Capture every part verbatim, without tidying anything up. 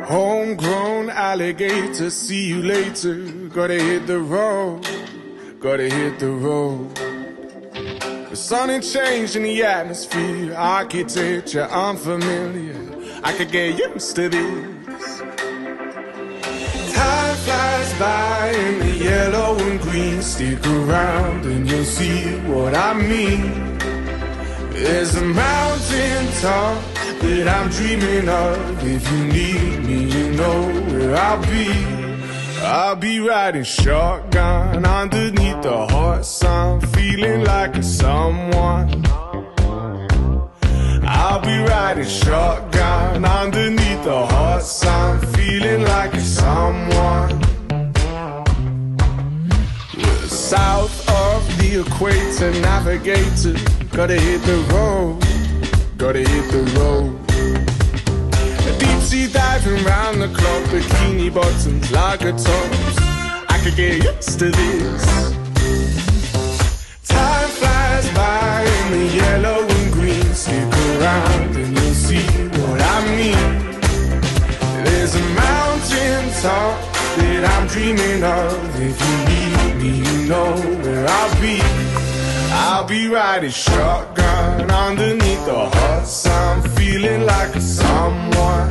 Homegrown alligator, see you later. Gotta hit the road, gotta hit the road. The sun ain't changing the atmosphere, architecture unfamiliar. I could get used to this. Time flies by in the yellow and green. Stick around and you'll see what I mean. There's a mountain top that I'm dreaming of. If you need me, you know where I'll be. I'll be riding shotgun underneath the hot sun, feeling like a someone. I'll be riding shotgun underneath the hot sun, feeling like a someone. We're south of the equator, navigator. Gotta hit the road, gotta hit the road. A deep sea diving round the clock, bikini bottoms, lager tops. I could get used to this. Time flies by in the yellow and green. Stick around and you'll see what I mean. There's a mountain top that I'm dreaming of. If you need me, you know where I'll be. I'll be riding shotgun underneath the hot sun, feeling like a someone.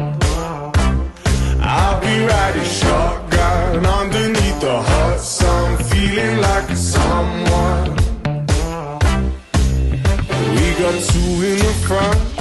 I'll be riding shotgun underneath the hot sun, feeling like a someone. We got two in the front,